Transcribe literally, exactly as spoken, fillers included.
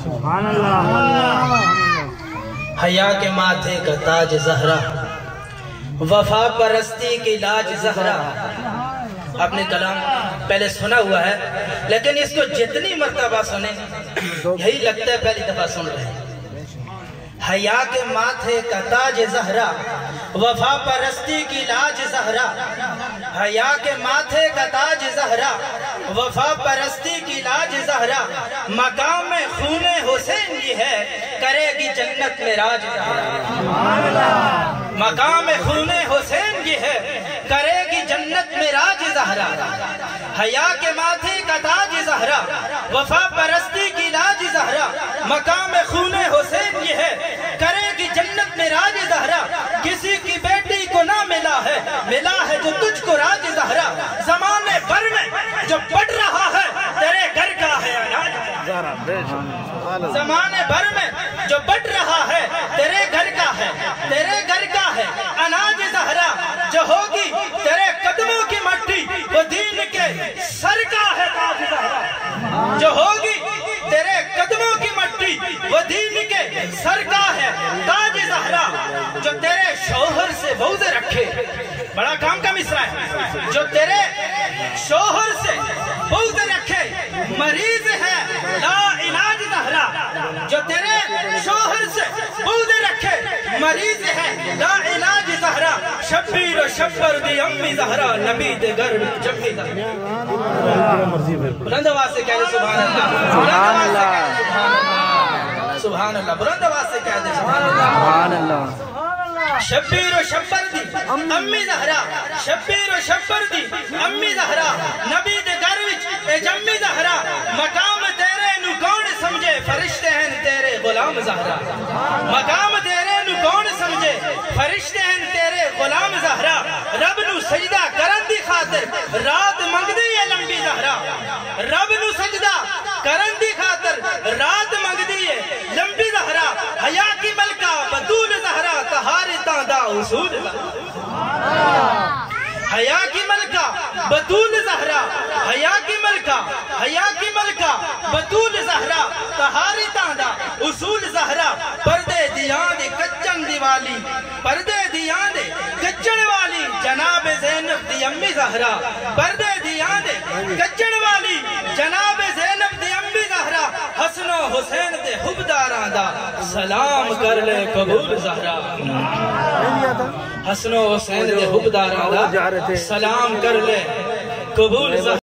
سبحان اللہ۔ حیا کے ماتھے کا تاج زہرا، وفا پرستی کی لاج زہرا۔ آپ نے کلام پہلے سنا ہوا ہے، لیکن اس کو جتنی مرتبہ سنیں یہی لگتا ہے پہلی دفعہ سن رہے ہیں۔ حیا کے ماتھے کا تاج زہرا، وفا پرستی کی لاج زہرا۔ حیا کے ماتھے کا تاج زہرا، وفا پرستی کی لاج زہرا۔ مقام میں خون حسین یہ ہے، کرے گی جنت میں راج زہرا۔ مقام خون حسین یہ ہے، کرے گی جنت میں راج زہرا۔ حیا کے ماتھے کا تاج زہرا، وفا پرستی کی لاج زہرا۔ مقام خون حسین یہ ہے، کرے گی جنت میں راج زہرا۔ کسی کی بیٹی کو نہ ملا ہے، ملا ہے جو تجھ کو راج زہرا۔ زمانے بھر میں جو بڑھ رہا ہے، تیرے گھر کا ہے اناج زہرا۔ زمانے بھر میں جو بڑھ رہا ہے، تیرے گھر کا ہے، تیرے گھر کا ہے اناج زہرا۔ جو ہوگی تیرے قدموں کی مٹی، وہ دین کے سر کا ہے تاج زہرا۔ جو ہوگی تیرے قدموں کی مٹی، وہ دین کے سر کا ہے تاج زہرا۔ جو تیرے شوہر سے بغض رکھے، بڑا کام کا مصرع ہے، جو تیرے شوہر سے بغض رکھے، مریض ہے لا علاج زہرا۔ جو تیرے شوہر سے بغض رکھے، مریض ہے لا علاج زہرا۔ شبیر و شبر دی امی زہرا، نبی دے گھر میں جمی زہرا۔ بلند آواز سے کہہ دے سبحان اللہ، سبحان اللہ، بلند آواز سے کہہ دے سبحان اللہ۔ شبیر و شبر دی امی زہرا، شبیر و شبر دی امی زہرا، نبی دے گھر وچ اے جمی زہرا۔ مقام تیرے نو کون سمجھے، فرشتے ہیں تیرے غلام زہرا۔ مقام تیرے نو کون سمجھے، فرشتے ہیں تیرے غلام زہرا۔ رب نو سجدہ کرن دی خاطر رات منگدی ہے لمبی زہرا۔ رب نو سجدہ کرن دی خاطر رات منگدی ہے لمبی زہرا۔ حیا کی ملکہ بطول زہرا، طہارتاں دا اصول زہرا۔ حیا کی ملکہ بطول زہرا، حیا کی ملکہ، حیا کی ملکہ بطول زہرا۔ طہارتاں دا اصول زہرا۔ پردے دیاں دے کچن دیوالی، پردے دیاں دے کچن والی، جناب زینب دی امی زہرا۔ پردے دیاں دے کچن والی، جناب زینب دی امی زہرا۔ حسن و حسین دے حبداراں دا سلام کر لے قبول زہرا۔ حسن و حسین دے حبداراں دا سلام کر لے قبول زہرا۔